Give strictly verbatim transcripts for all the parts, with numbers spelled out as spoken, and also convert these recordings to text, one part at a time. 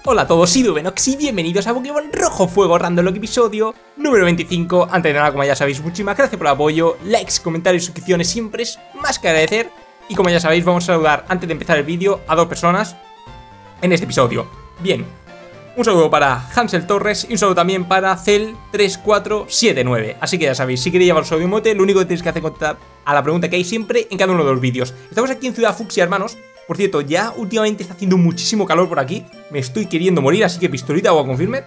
Hola a todos, soy Duvenox y bienvenidos a Pokémon Rojo Fuego Random Lock episodio número veinticinco. Antes de nada, como ya sabéis, muchísimas gracias por el apoyo, likes, comentarios y suscripciones, siempre es más que agradecer. Y como ya sabéis, vamos a saludar antes de empezar el vídeo a dos personas en este episodio. Bien, un saludo para Hansel Torres y un saludo también para Cel tres cuatro siete nueve. Así que ya sabéis, si queréis llevar su audio emote, lo único que tenéis que hacer es contestar a la pregunta que hay siempre en cada uno de los vídeos. Estamos aquí en Ciudad Fucsia, hermanos. Por cierto, ya últimamente está haciendo muchísimo calor por aquí. Me estoy queriendo morir, así que pistolita o a confirme.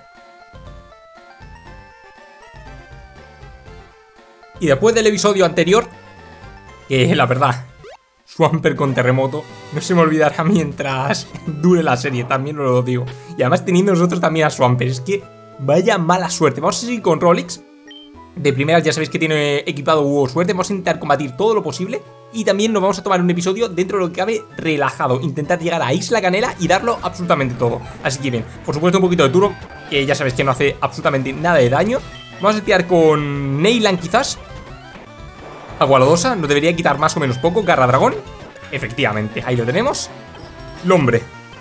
Y después del episodio anterior, que la verdad, Swampert con terremoto, no se me olvidará mientras dure la serie, también os lo digo. Y además teniendo nosotros también a Swampert, es que vaya mala suerte. Vamos a seguir con Rolix. De primeras ya sabéis que tiene equipado Huevo Suerte. Vamos a intentar combatir todo lo posible. Y también nos vamos a tomar un episodio dentro de lo que cabe relajado. Intentar llegar a Isla Canela y darlo absolutamente todo. Así que bien, por supuesto un poquito de turbo, que ya sabéis que no hace absolutamente nada de daño. Vamos a tirar con Neyland quizás. Agua lodosa, nos debería quitar más o menos poco. Garra dragón, efectivamente, ahí lo tenemos. Lombre.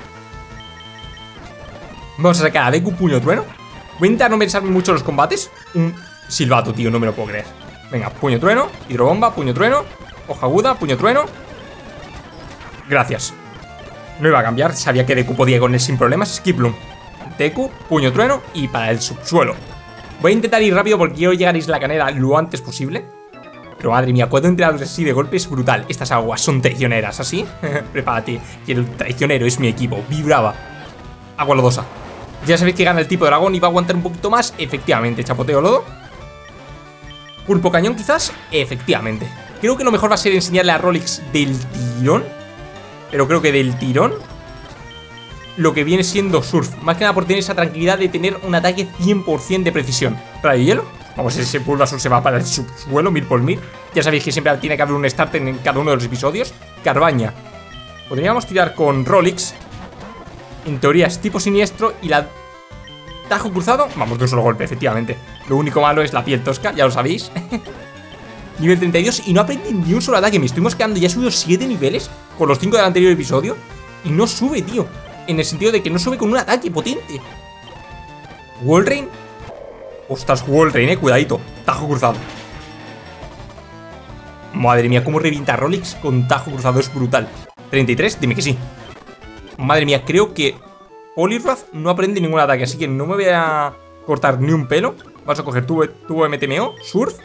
Vamos a sacar a Deku puño trueno. Voy a intentar no pensar mucho en los combates. Un silbato, tío, no me lo puedo creer. Venga, puño trueno, hidrobomba, puño trueno, hoja aguda, puño trueno. Gracias. No iba a cambiar, sabía que Deku podía con él sin problemas. Skiploom, Deku, puño trueno y para el subsuelo. Voy a intentar ir rápido porque quiero llegar a Isla Canela lo antes posible. Pero madre mía, cuatro entrenadores así de golpe es brutal. Estas aguas son traicioneras, ¿así? Prepárate, que el traicionero es mi equipo. Vibrava. Agua lodosa. Ya sabéis que gana el tipo de dragón y va a aguantar un poquito más. Efectivamente, chapoteo lodo. Pulpo cañón quizás, efectivamente. Creo que lo mejor va a ser enseñarle a Rolix del tirón. Pero creo que del tirón lo que viene siendo Surf. Más que nada por tener esa tranquilidad de tener un ataque cien por cien de precisión. Rayo hielo. Vamos, ese Bulbasaur se va para el subsuelo, mil por mil. Ya sabéis que siempre tiene que haber un starter en cada uno de los episodios. Carbaña. Podríamos tirar con Rolix. En teoría es tipo siniestro y la... Tajo cruzado, vamos de un solo golpe, efectivamente. Lo único malo es la piel tosca, ya lo sabéis. Nivel treinta y dos y no aprendí ni un solo ataque. Me estoy mosqueando, ya he subido siete niveles con los cinco del anterior episodio. Y no sube, tío. En el sentido de que no sube con un ataque potente. Walrein. Ostras, Walrein, eh, cuidadito. Tajo cruzado. Madre mía, cómo revienta Rolix con tajo cruzado, es brutal. Treinta y tres, dime que sí. Madre mía, creo que Poliwrath no aprende ningún ataque, así que no me voy a cortar ni un pelo. Vamos a coger tubo, tubo M T M O, Surf,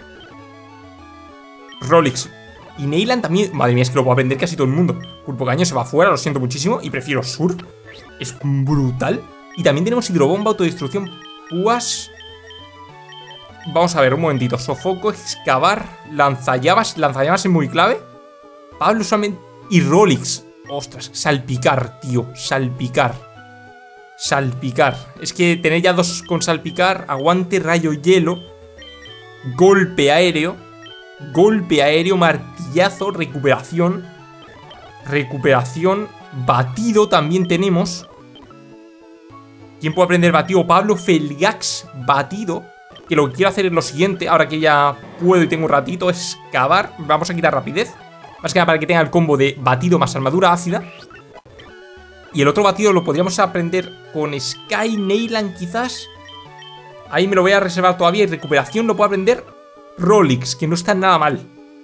Rolix y Neyland también. Madre mía, es que lo puedo aprender casi todo el mundo. Pulpo cañón se va afuera, lo siento muchísimo. Y prefiero Surf, es brutal. Y también tenemos hidrobomba, autodestrucción, púas. Vamos a ver, un momentito. Sofoco, excavar, lanzallamas. Lanzallamas es muy clave. Pablo solamente. Y Rolix. Ostras, salpicar, tío, salpicar. Salpicar. Es que tener ya dos con salpicar. Aguante, rayo, hielo. Golpe aéreo. Golpe aéreo, martillazo, recuperación. Recuperación. Batido también tenemos. ¿Quién puede aprender batido? Pablo, Felgax, batido. Que lo que quiero hacer es lo siguiente. Ahora que ya puedo y tengo un ratito. Es cavar. Vamos a quitar rapidez. Más que nada para que tenga el combo de batido más armadura ácida. Y el otro batido lo podríamos aprender con Sky, Neyland quizás. Ahí me lo voy a reservar todavía. Y recuperación lo puedo aprender Rolix, que no está nada mal.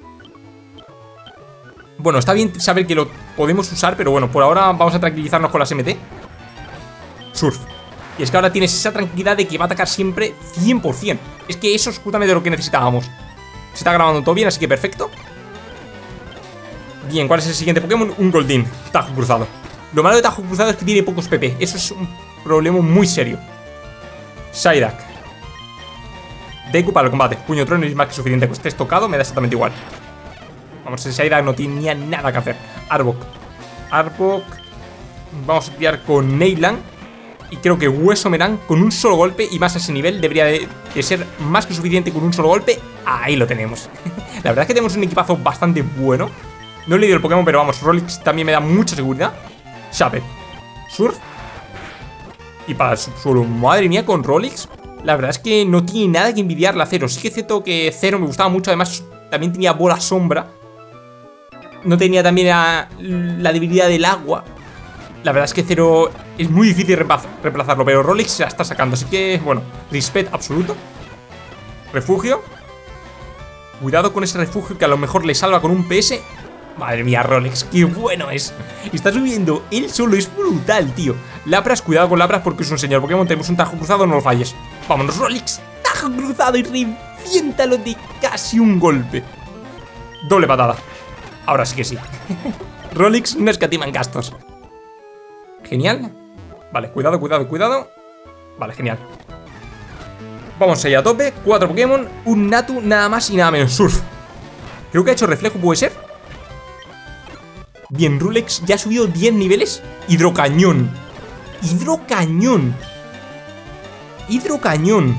Bueno, está bien saber que lo podemos usar, pero bueno, por ahora vamos a tranquilizarnos con las M T. Surf. Y es que ahora tienes esa tranquilidad de que va a atacar siempre cien por cien. Es que eso es justamente lo que necesitábamos. Se está grabando todo bien, así que perfecto. Bien, ¿cuál es el siguiente Pokémon? Un Goldeen, tajo cruzado. Lo malo de tajo cruzado es que tiene pocos P P. Eso es un problema muy serio. Psyduck. Deku para el combate. Puño trueno y es más que suficiente. Que estés tocado, me da exactamente igual. Vamos, el Psyduck no tenía nada que hacer. Arbok. Arbok. Vamos a tirar con Neyland. Y creo que Hueso Merán con un solo golpe. Y más a ese nivel debería de, de ser más que suficiente con un solo golpe. Ahí lo tenemos. La verdad es que tenemos un equipazo bastante bueno. No he leído el Pokémon, pero vamos, Rolix también me da mucha seguridad. Sharpet, Surf. Y para el subsuelo, madre mía, con Rolix la verdad es que no tiene nada que envidiarle a Zero. Sí que es cierto que Zero me gustaba mucho. Además, también tenía bola sombra. No tenía también la, la debilidad del agua. La verdad es que Zero Es muy difícil reemplazarlo, pero Rolex se la está sacando. Así que, bueno, respect absoluto. Refugio. Cuidado con ese refugio que a lo mejor le salva con un P S. Madre mía, Rolex, qué bueno es. Está subiendo él solo, es brutal, tío. Lapras, cuidado con Lapras porque es un señor Pokémon. Tenemos un tajo cruzado, no lo falles. Vámonos, Rolex, tajo cruzado y reviéntalo de casi un golpe. Doble patada. Ahora sí que sí. Rolex no escatima en gastos. Genial. Vale, cuidado, cuidado, cuidado. Vale, genial. Vamos allá a tope. Cuatro Pokémon, un Natu, nada más y nada menos. Surf. Creo que ha hecho reflejo, ¿puede ser? Bien, Rolex ya ha subido diez niveles. Hidrocañón. Hidrocañón. Hidrocañón.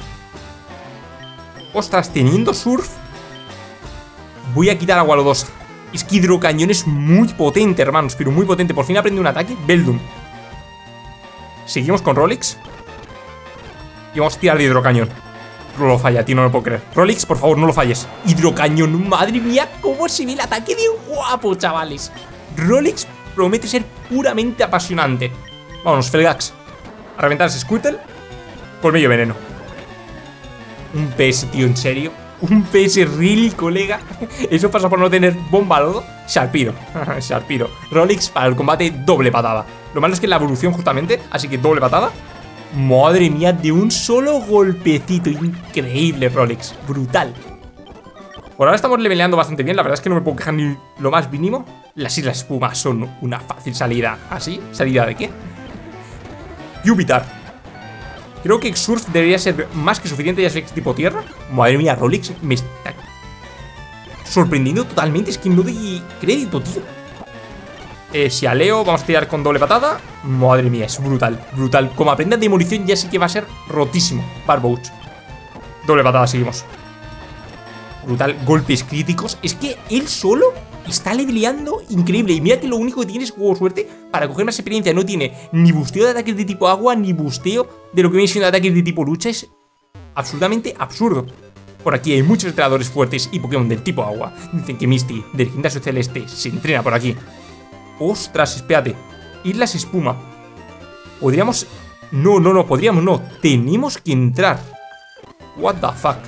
Ostras, teniendo surf, voy a quitar agua lodosa. Es que hidrocañón es muy potente, hermanos. Pero muy potente, por fin aprende un ataque. Beldum. Seguimos con Rolex. Y vamos a tirar de hidrocañón. No lo falla, tío, no lo puedo creer. Rolex, por favor, no lo falles. Hidrocañón, madre mía, cómo se ve el ataque de guapo, chavales. Rolex promete ser puramente apasionante. Vámonos, Felgax. A reventar ese Squirtle. Colmillo veneno. Un P S, tío, en serio. Un P S real, colega. Eso pasa por no tener bomba lodo. Sharpedo. Sharpedo. Rolex para el combate, doble patada. Lo malo es que es la evolución justamente, así que doble patada. Madre mía, de un solo golpecito. Increíble, Rolex, brutal. Por ahora estamos leveleando bastante bien. La verdad es que no me puedo quejar ni lo más mínimo. Las Islas Espuma son una fácil salida. ¿Así? ¿Salida de qué? Júpiter. Creo que Surf debería ser más que suficiente. Ya sé que es tipo tierra. Madre mía, Rolex me está sorprendiendo totalmente. Es que no doy crédito, tío. Eh, si a Leo vamos a tirar con doble patada. Madre mía, es brutal, brutal. Como aprenda demolición ya sí que va a ser rotísimo. Barbouch. Doble patada, seguimos. Brutal, golpes críticos. Es que él solo está leveleando increíble. Y mira que lo único que tiene es huevo suerte para coger más experiencia. No tiene ni busteo de ataques de tipo agua, ni busteo de lo que viene siendo ataques de tipo lucha. Es absolutamente absurdo. Por aquí hay muchos entrenadores fuertes y Pokémon del tipo agua. Dicen que Misty, del Gimnasio Celeste, se entrena por aquí. Ostras, espérate. Islas Espuma. Podríamos... No, no, no, podríamos no. Tenemos que entrar. What the fuck.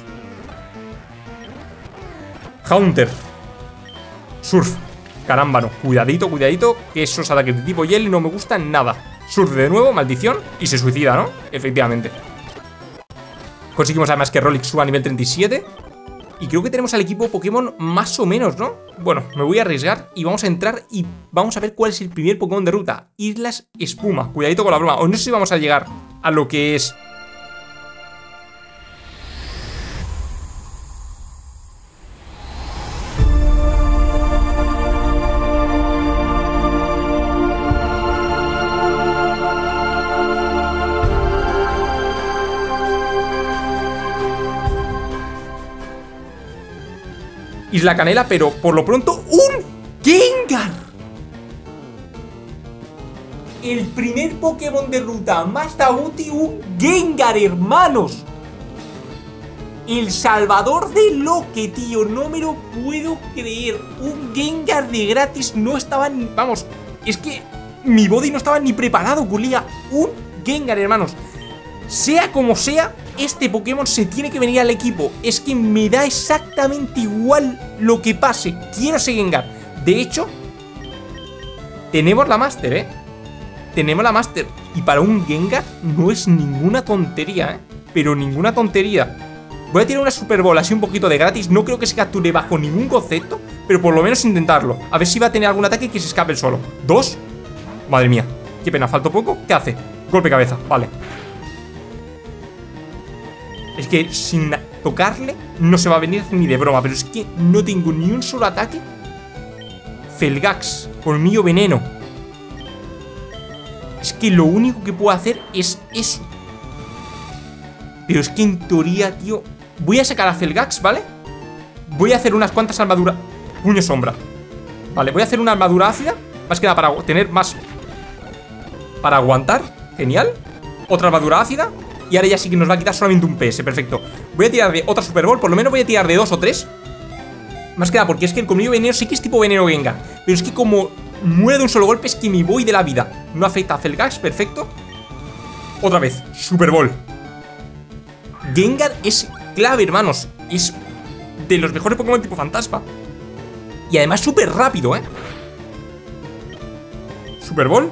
Haunter. Surf. Carámbano. Cuidadito, cuidadito. Que esos ataques de tipo hielo no me gustan nada. Surf de nuevo, maldición. Y se suicida, ¿no? Efectivamente. Conseguimos además que Rolex suba a nivel treinta y siete. Y creo que tenemos al equipo Pokémon más o menos, ¿no? Bueno, me voy a arriesgar y vamos a entrar y vamos a ver cuál es el primer Pokémon de ruta. Islas Espuma. Cuidadito con la broma. O no sé si vamos a llegar a lo que es... Isla Canela, pero por lo pronto ¡un Gengar! El primer Pokémon de ruta más Taguti, un Gengar, hermanos. El salvador de Loque, tío. No me lo puedo creer. Un Gengar de gratis. No estaba ni... Vamos, es que mi body no estaba ni preparado, colega. Un Gengar, hermanos. Sea como sea, este Pokémon se tiene que venir al equipo. Es que me da exactamente igual lo que pase. Quiero ese Gengar. De hecho, tenemos la Master, ¿eh? Tenemos la Master. Y para un Gengar no es ninguna tontería, ¿eh? Pero ninguna tontería. Voy a tirar una Super Bowl así un poquito de gratis. No creo que se capture bajo ningún concepto, pero por lo menos intentarlo. A ver si va a tener algún ataque que se escape el solo. Dos. Madre mía, qué pena, faltó poco. ¿Qué hace? Golpe cabeza, vale. Es que sin tocarle no se va a venir ni de broma. Pero es que no tengo ni un solo ataque. Felgax, colmillo veneno. Es que lo único que puedo hacer es eso. Pero es que en teoría, tío, voy a sacar a Felgax, ¿vale? Voy a hacer unas cuantas armaduras. Puño sombra. Vale, voy a hacer una armadura ácida. Más que nada para tener más... Para aguantar, genial. Otra armadura ácida. Y ahora ya sí que nos va a quitar solamente un P S, perfecto. Voy a tirar de otra Super Bowl, por lo menos voy a tirar de dos o tres. Más que nada porque es que el colmillo veneno sí que es tipo veneno Gengar. Pero es que como muere de un solo golpe es que me voy de la vida. No afecta a Felgax, perfecto. Otra vez, Super Bowl. Gengar es clave, hermanos. Es de los mejores Pokémon tipo fantasma. Y además súper rápido, ¿eh? Super Bowl.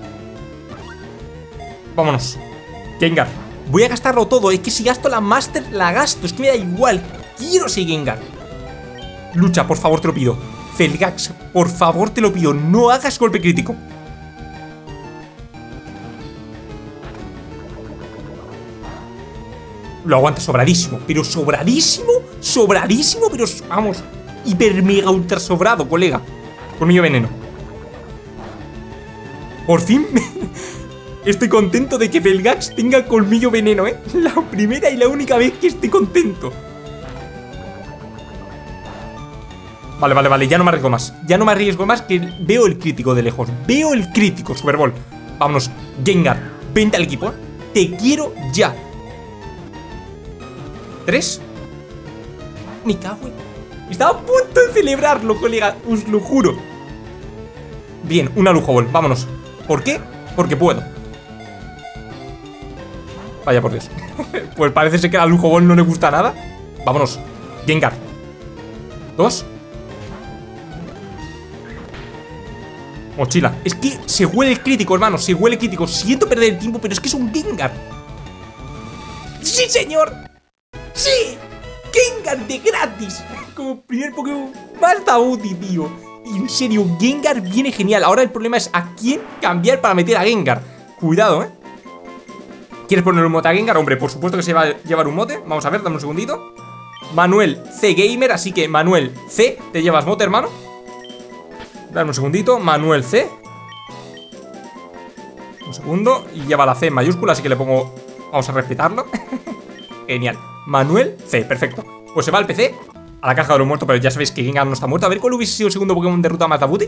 Vámonos. Gengar. Voy a gastarlo todo. Es que si gasto la Master, la gasto. Es que me da igual. Quiero ser Gengar. Lucha, por favor, te lo pido. Felgax, por favor, te lo pido. No hagas golpe crítico. Lo aguanta sobradísimo. Pero sobradísimo. Sobradísimo, pero vamos. Hiper mega ultra sobrado, colega. Colmillo veneno. Por fin. Estoy contento de que Felgax tenga colmillo veneno, ¿eh? La primera y la única vez que estoy contento. Vale, vale, vale, ya no me arriesgo más. Ya no me arriesgo más, que veo el crítico de lejos. Veo el crítico, Super Bowl. Vámonos, Gengar, vente al equipo, ¿eh? Te quiero ya. ¿Tres? Me cago en... Estaba a punto de celebrarlo, colega, os lo juro. Bien, una lujo ball, vámonos. ¿Por qué? Porque puedo. Vaya por Dios. Pues parece ser que a la lujo ball no le gusta nada. Vámonos, Gengar. Dos. Mochila. Es que se huele el crítico, hermano. Se huele crítico. Siento perder el tiempo, pero es que es un Gengar. ¡Sí, señor! ¡Sí! ¡Gengar de gratis! Como primer Pokémon más Tabuti, tío. En serio, Gengar viene genial. Ahora el problema es a quién cambiar para meter a Gengar. Cuidado, ¿eh? ¿Quieres poner un mote a Gengar? Hombre, por supuesto que se va a llevar un mote. Vamos a ver, dame un segundito. Manuel C Gamer, así que Manuel C, te llevas mote, hermano. Dame un segundito, Manuel C. Un segundo, y lleva la C en mayúscula, así que le pongo... Vamos a respetarlo. Genial, Manuel C, perfecto. Pues se va al P C, a la caja de los muertos, pero ya sabéis que Gengar no está muerto. A ver cuál hubiese sido el segundo Pokémon de ruta más Tabuti.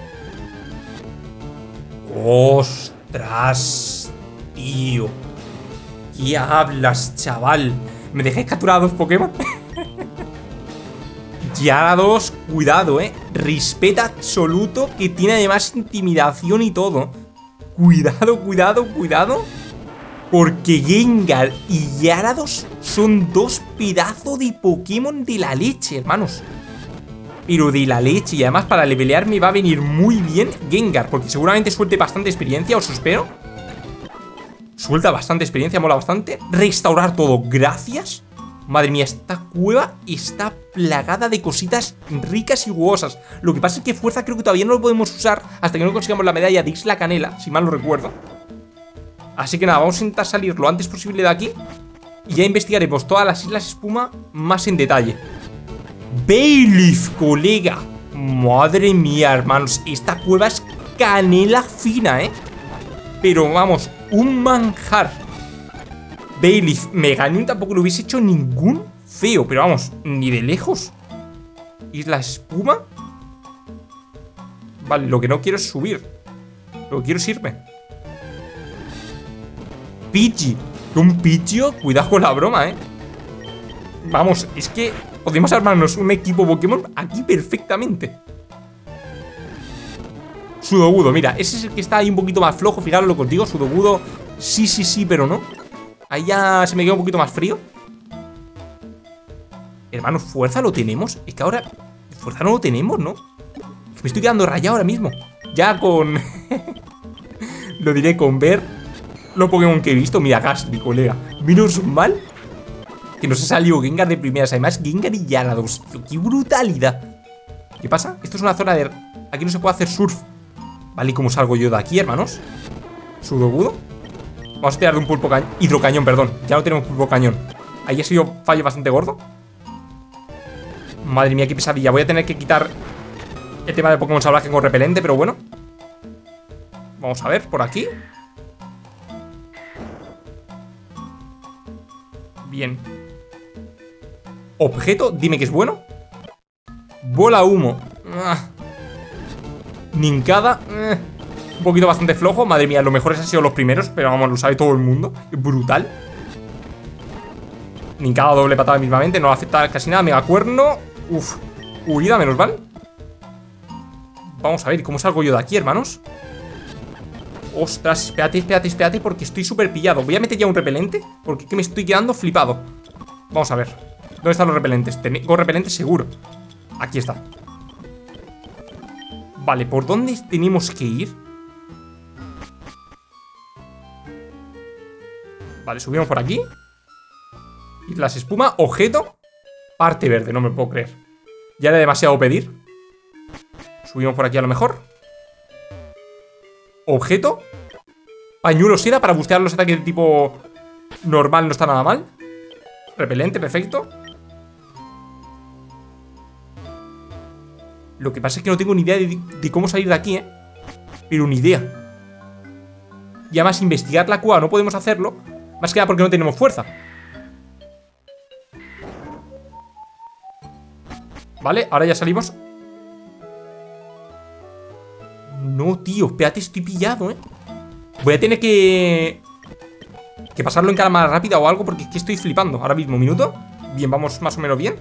¡Ostras! Tío, ¿qué hablas, chaval? ¿Me dejáis capturar a dos Pokémon? Gyarados, cuidado, eh. Respeto absoluto, que tiene además intimidación y todo. Cuidado, cuidado, cuidado. Porque Gengar y Gyarados son dos pedazos de Pokémon de la leche, hermanos. Pero de la leche. Y además para levelear me va a venir muy bien Gengar, porque seguramente suelte bastante experiencia, os espero. Suelta bastante experiencia, mola bastante. Restaurar todo, gracias. Madre mía, esta cueva está plagada de cositas ricas y jugosas. Lo que pasa es que fuerza creo que todavía no lo podemos usar hasta que no consigamos la medalla de Isla Canela, si mal no recuerdo. Así que nada, vamos a intentar salir lo antes posible de aquí y ya investigaremos todas las islas espuma más en detalle. Bayleef, colega. Madre mía, hermanos, esta cueva es canela fina, ¿eh? Pero vamos, un manjar. Bayleef, Meganium tampoco lo hubiese hecho ningún feo, pero vamos, ni de lejos. Isla espuma. Vale, lo que no quiero es subir. Lo que quiero es irme. Pidgey. Un Pidgeot, cuidado con la broma, eh. Vamos, es que podemos armarnos un equipo Pokémon aquí perfectamente. Sudowoodo, mira, ese es el que está ahí un poquito más flojo. Fijaros lo que os digo, Sudowoodo, sí, sí, sí, pero no. Ahí ya se me queda un poquito más frío. Hermanos, ¿fuerza lo tenemos? Es que ahora fuerza no lo tenemos, ¿no? Me estoy quedando rayado ahora mismo. Ya con... lo diré con ver los Pokémon que he visto. Mira, Gastly, colega. Menos mal que nos ha salido Gengar de primeras. Además, Gengar y Gyarados. ¡Qué brutalidad! ¿Qué pasa? Esto es una zona de... Aquí no se puede hacer surf. Vale, ¿y cómo salgo yo de aquí, hermanos? Sudowoodo. Vamos a tirar de un pulpo cañón. Hidrocañón, perdón. Ya no tenemos pulpo cañón. Ahí ha sido fallo bastante gordo. Madre mía, qué pesadilla. Voy a tener que quitar el tema de Pokémon salvaje con repelente, pero bueno. Vamos a ver, por aquí. Bien. Objeto, dime que es bueno. Bola humo. Ah. Nincada. Eh. Un poquito bastante flojo. Madre mía, los mejores han sido los primeros, pero vamos, lo sabe todo el mundo. Es brutal. Nincada, doble patada mismamente. No afecta casi nada. Mega cuerno. Uf. Huida, menos mal. Vamos a ver, ¿cómo salgo yo de aquí, hermanos? Ostras, espérate, espérate, espérate, porque estoy súper pillado. Voy a meter ya un repelente, porque es que me estoy quedando flipado. Vamos a ver. ¿Dónde están los repelentes? Tengo repelentes seguro. Aquí está. Vale, ¿por dónde tenemos que ir? Vale, subimos por aquí. Islas espuma, objeto. Parte verde, no me puedo creer. Ya era demasiado pedir. Subimos por aquí a lo mejor. Objeto. Pañuelo seda para bustear los ataques de tipo normal, no está nada mal. Repelente, perfecto. Lo que pasa es que no tengo ni idea de, de cómo salir de aquí, ¿eh? Pero ni idea. Y además investigar la cueva no podemos hacerlo. Más que nada porque no tenemos fuerza. Vale, ahora ya salimos. No, tío, espérate, estoy pillado, ¿eh? Voy a tener que... Que pasarlo en cámara rápida o algo, porque es que estoy flipando. Ahora mismo, minuto. Bien, vamos más o menos bien.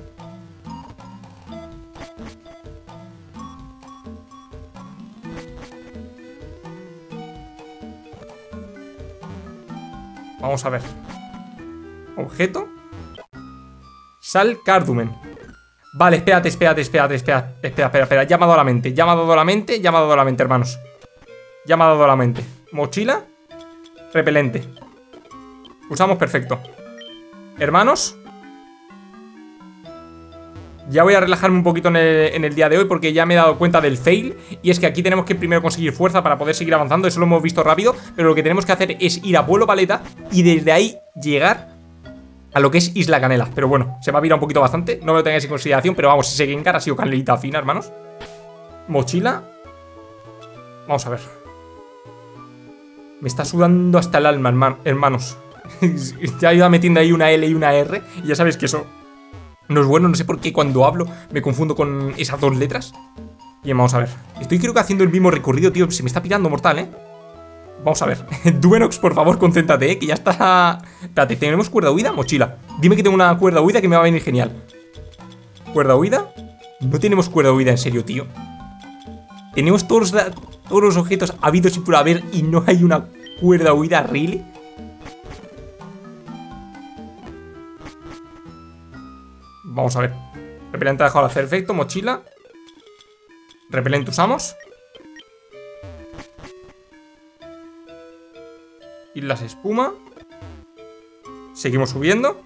Vamos a ver. Objeto. Sal cardumen. Vale, espérate, espérate, espérate, espérate, espera, espera, espera. Ya me ha dado la mente, ya me ha dado la mente, ya me ha dado la mente, hermanos. Ya me ha dado la mente. Mochila. Repelente. Usamos perfecto. Hermanos. Ya voy a relajarme un poquito en el, en el día de hoy, porque ya me he dado cuenta del fail. Y es que aquí tenemos que primero conseguir fuerza para poder seguir avanzando. Eso lo hemos visto rápido. Pero lo que tenemos que hacer es ir a Pueblo Paleta y desde ahí llegar a lo que es Isla Canela. Pero bueno, se me ha virado un poquito bastante. No me lo tengáis en consideración, pero vamos, ese Gengar ha sido canelita fina, hermanos. Mochila. Vamos a ver. Me está sudando hasta el alma, hermanos. Ya iba metiendo ahí una L y una R. Y ya sabéis que eso no es bueno. No sé por qué cuando hablo me confundo con esas dos letras. Bien, vamos a ver. Estoy creo que haciendo el mismo recorrido, tío. Se me está pirando mortal, ¿eh? Vamos a ver. Duenox, por favor, concéntrate, ¿eh? Que ya está... Espérate, ¿tenemos cuerda huida? Mochila. Dime que tengo una cuerda huida que me va a venir genial. ¿Cuerda huida? No tenemos cuerda huida, en serio, tío. Tenemos todos los, todos los objetos habidos y por haber y no hay una cuerda huida, ¿really? Vamos a ver. Repelente ha dejado de hacer efecto, mochila. Repelente usamos. Islas espuma. Seguimos subiendo.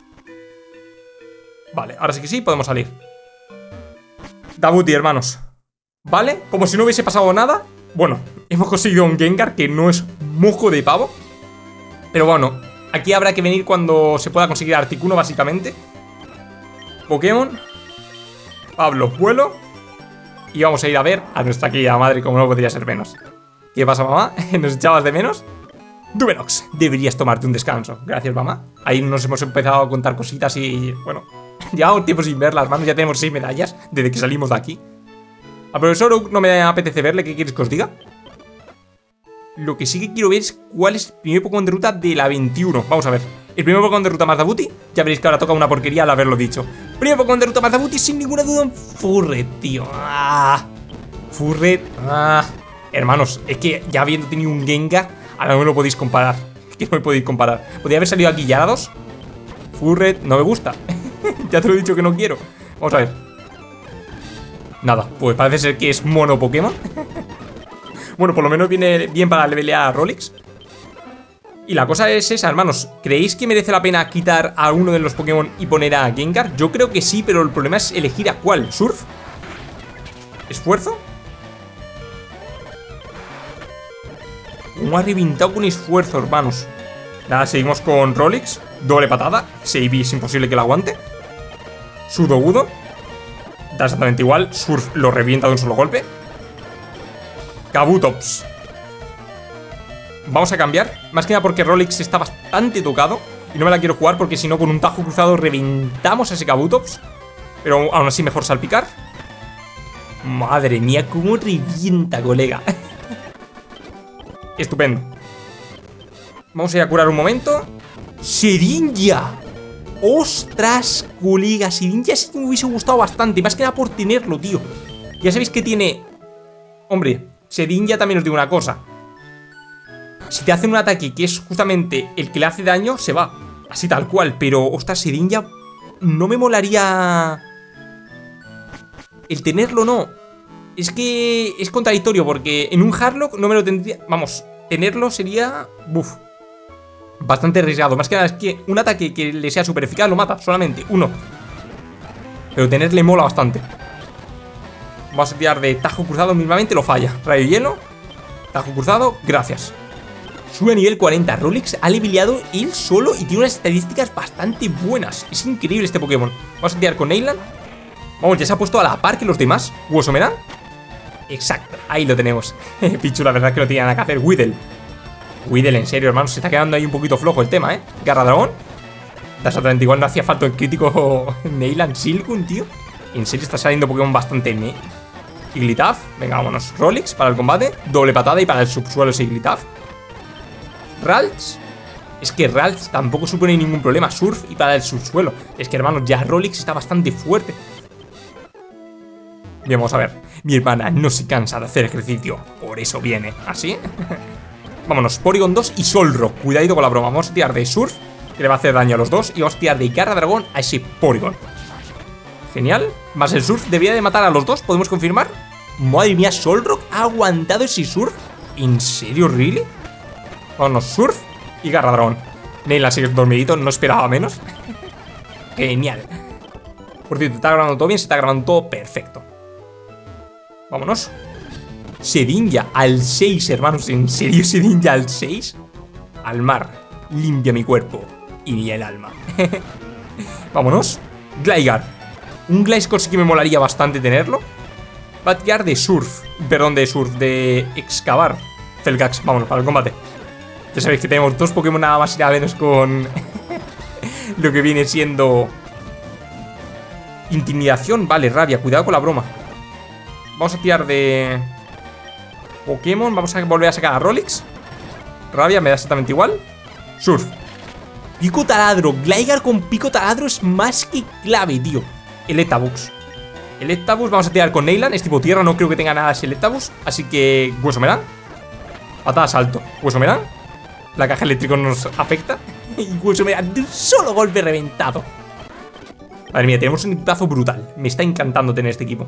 Vale, ahora sí que sí, podemos salir. Dabuti, hermanos. Vale, como si no hubiese pasado nada. Bueno, hemos conseguido un Gengar que no es mojo de pavo. Pero bueno, aquí habrá que venir cuando se pueda conseguir Articuno, básicamente. Pokémon. Pablo, vuelo. Y vamos a ir a ver a nuestra querida madre, como no podría ser menos. ¿Qué pasa, mamá? ¿Nos echabas de menos? Duenox, deberías tomarte un descanso. Gracias, mamá. Ahí nos hemos empezado a contar cositas y... Bueno, llevamos tiempo sin verlas, manos. Ya tenemos seis medallas desde que salimos de aquí. Al profesor Oak no me apetece verle. ¿Qué quieres que os diga? Lo que sí que quiero ver es cuál es el primer Pokémon de ruta de la veintiuno. Vamos a ver. El primer Pokémon de ruta más Dabuti. Ya veréis que ahora toca una porquería al haberlo dicho. Primer Pokémon de ruta más Dabuti, sin ninguna duda, un Furret, tío. Ah, Furret. Ah. Hermanos, es que ya habiendo tenido un Gengar, ahora no me lo podéis comparar. Es que no me podéis comparar. Podría haber salido aquí Gyarados. Furret, no me gusta. Ya te lo he dicho que no quiero. Vamos a ver. Nada, pues parece ser que es mono Pokémon. Bueno, por lo menos viene bien para levelear a Rolex. Y la cosa es esa, hermanos. ¿Creéis que merece la pena quitar a uno de los Pokémon y poner a Gengar? Yo creo que sí, pero el problema es elegir a cuál. ¿Surf? ¿Esfuerzo? ¿Cómo ha reventado con esfuerzo, hermanos? Nada, seguimos con Rolex. Doble patada. Seibi es imposible que la aguante. Sudowoodo. Da exactamente igual. Surf lo revienta de un solo golpe. Kabutops. Vamos a cambiar. Más que nada porque Rolex está bastante tocado y no me la quiero jugar porque si no con un tajo cruzado reventamos a ese Kabutops. Pero aún así mejor salpicar. Madre mía, cómo revienta, colega. Estupendo. Vamos a ir a curar un momento. ¡Seringia! ¡Ostras, colega! Seringia sí que me hubiese gustado bastante. Más que nada por tenerlo, tío. Ya sabéis que tiene Hombre, Shedinja también os digo una cosa. Si te hacen un ataque que es justamente el que le hace daño, se va. Así tal cual, pero, ostras, Shedinja no me molaría el tenerlo, no. Es que es contradictorio, porque en un Harlock no me lo tendría... Vamos, tenerlo sería... Buf, bastante arriesgado. Más que nada es que un ataque que le sea súper eficaz lo mata, solamente uno. Pero tenerle mola bastante. Vamos a tirar de tajo cruzado, mismamente lo falla. Rayo hielo, tajo cruzado, gracias. Sube a nivel cuarenta, Rolex ha leveleado él solo y tiene unas estadísticas bastante buenas. Es increíble este Pokémon. Vamos a tirar con Neyland. Vamos, ya se ha puesto a la par que los demás. ¿Wosomeran? Exacto, ahí lo tenemos. Pichu, la verdad es que no tenía nada que hacer. Weedle. Weedle, en serio, hermano, se está quedando ahí un poquito flojo el tema, ¿eh? Garra Dragón. Exactamente, igual no hacía falta el crítico Neyland Silcoon, tío. En serio está saliendo Pokémon bastante me. Iglitaf, venga, vámonos. Rolex para el combate, doble patada y para el subsuelo ese Iglitaf. Ralts. Es que Ralts tampoco supone ningún problema. Surf y para el subsuelo. Es que, hermanos, ya Rolex está bastante fuerte. Bien, vamos a ver. Mi hermana no se cansa de hacer ejercicio, por eso viene. ¿Así? Vámonos, Porygon dos y Solrock. Cuidadito con la broma. Vamos a tirar de Surf, que le va a hacer daño a los dos. Y vamos a tirar de Garra Dragón a ese Porygon. Genial. Más el Surf debería de matar a los dos. ¿Podemos confirmar? Madre mía, Solrock ha aguantado ese Surf. ¿En serio, really? Vámonos, Surf y Garra Dragón. Neyland sigue dormidito, no esperaba menos. Genial. Por cierto, está grabando todo bien, se está grabando todo perfecto. Vámonos. Shedinja al seis, hermanos. ¿En serio Shedinja al seis? Al mar, limpia mi cuerpo y el alma. Vámonos. Gligar. Un Gliscor sí que me molaría bastante tenerlo. Badgear de Surf. Perdón, de Surf, de excavar. Felgax, vámonos, para el combate. Ya sabéis que tenemos dos Pokémon nada más y nada menos con lo que viene siendo intimidación. Vale, rabia, cuidado con la broma. Vamos a tirar de Pokémon. Vamos a volver a sacar a Rolex. Rabia, me da exactamente igual. Surf. Pico taladro. Gligar con pico taladro es más que clave, tío. Electabuzz. Electabuzz, vamos a tirar con Neyland. Es tipo tierra, no creo que tenga nada ese Electabuzz. Así que, Wosomeran. Patada salto. Wosomeran. La caja eléctrica nos afecta. Y Wosomeran de un solo golpe reventado. Madre mía, tenemos un equipazo brutal. Me está encantando tener este equipo.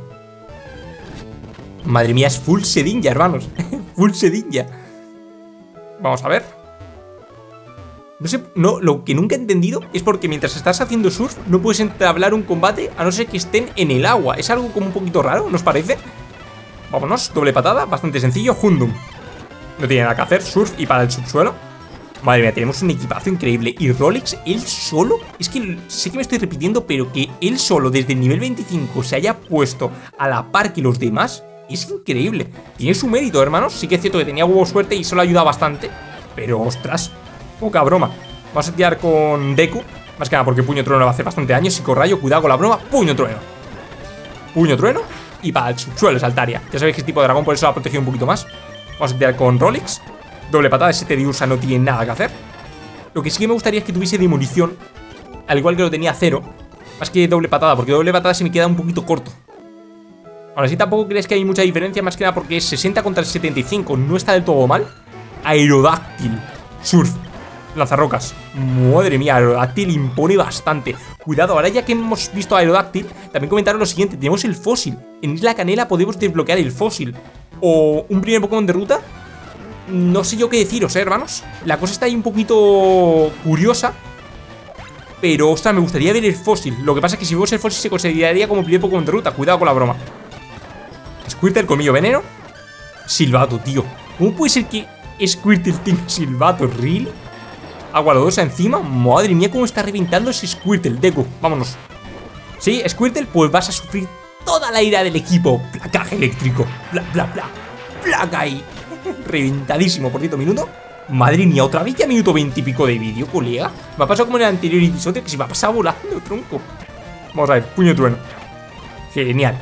Madre mía, es full Shedinja, hermanos. Full Shedinja. Vamos a ver. No sé, no, lo que nunca he entendido es porque mientras estás haciendo surf no puedes entablar un combate a no ser que estén en el agua. Es algo como un poquito raro, ¿nos parece? Vámonos, doble patada, bastante sencillo. Hundum. No tiene nada que hacer, surf y para el subsuelo. Madre mía, tenemos un equipazo increíble. Y Rolex, él solo, es que sé que me estoy repitiendo, pero que él solo desde el nivel veinticinco se haya puesto a la par que los demás, es increíble. Tiene su mérito, hermanos. Sí que es cierto que tenía huevo suerte y eso le ayuda bastante, pero ostras, poca broma. Vamos a tirar con Deku, más que nada porque Puño Trueno le va a hacer bastante daño. Psicorrayo, cuidado con la broma. Puño Trueno. Puño Trueno y para el subsuelo Saltaria. Ya sabéis que es tipo de dragón, por eso la ha protegido un poquito más. Vamos a tirar con Rolex. Doble patada, ese Tediursa no tiene nada que hacer. Lo que sí que me gustaría es que tuviese demolición, al igual que lo tenía Cero. Más que doble patada, porque doble patada se me queda un poquito corto. Ahora sí, tampoco crees que hay mucha diferencia, más que nada porque es sesenta contra el setenta y cinco. No está del todo mal. Aerodáctil. Surf. Lanzarrocas. Madre mía, Aerodáctil impone bastante. Cuidado, ahora ya que hemos visto a Aerodáctil, también comentaron lo siguiente. Tenemos el fósil. En Isla Canela podemos desbloquear el fósil. O un primer Pokémon de ruta. No sé yo qué deciros, ¿eh, hermanos? La cosa está ahí un poquito curiosa. Pero, ostras, me gustaría ver el fósil. Lo que pasa es que si vemos el fósil se consideraría como primer Pokémon de ruta. Cuidado con la broma. Squirtle, colmillo veneno. Silbato, tío. ¿Cómo puede ser que Squirtle tenga Silbato? ¿Really? Agua lodosa encima. Madre mía, cómo está reventando ese Squirtle. Deku, vámonos. Sí, Squirtle, pues vas a sufrir toda la ira del equipo. Placaje eléctrico. Bla, bla, bla. Placa ahí. Reventadísimo, por cierto, minuto. Madre mía, otra vez ya minuto veinte y pico de vídeo, colega. Me ha pasado como en el anterior episodio, que se me ha pasado volando, tronco. Vamos a ver, Puño Trueno. Genial.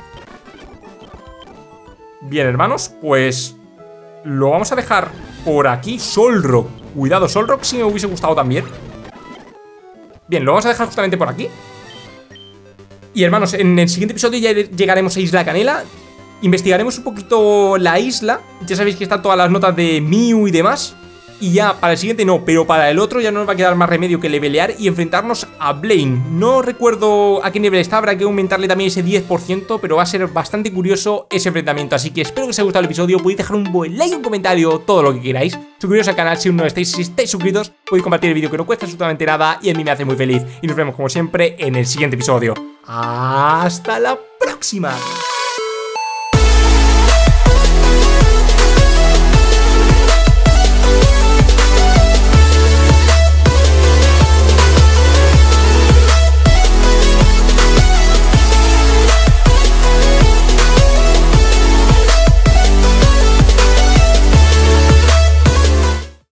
Bien, hermanos, pues lo vamos a dejar por aquí. Solrock, cuidado, Solrock sí me hubiese gustado también. Bien, lo vamos a dejar justamente por aquí. Y hermanos, en el siguiente episodio ya llegaremos a Isla Canela. Investigaremos un poquito la isla. Ya sabéis que están todas las notas de Mew y demás. Y ya, para el siguiente no, pero para el otro ya no nos va a quedar más remedio que levelear y enfrentarnos a Blaine. No recuerdo a qué nivel está, habrá que aumentarle también ese diez por ciento, pero va a ser bastante curioso ese enfrentamiento. Así que espero que os haya gustado el episodio, podéis dejar un buen like, un comentario, todo lo que queráis. Suscribiros al canal si aún no estáis, si estáis suscritos, podéis compartir el vídeo que no cuesta absolutamente nada y a mí me hace muy feliz. Y nos vemos como siempre en el siguiente episodio. ¡Hasta la próxima!